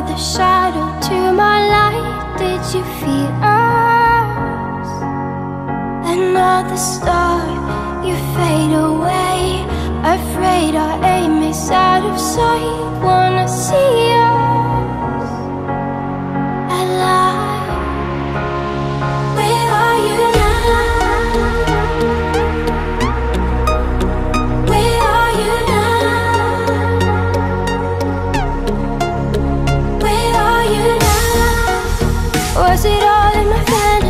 with a shadow to my light. Did you feel us? Another star, you fade away. Afraid our aim is out of sight. Wanna see us alive. Where are you now? Where are you now? Where are you now? Was it all in my fantasy?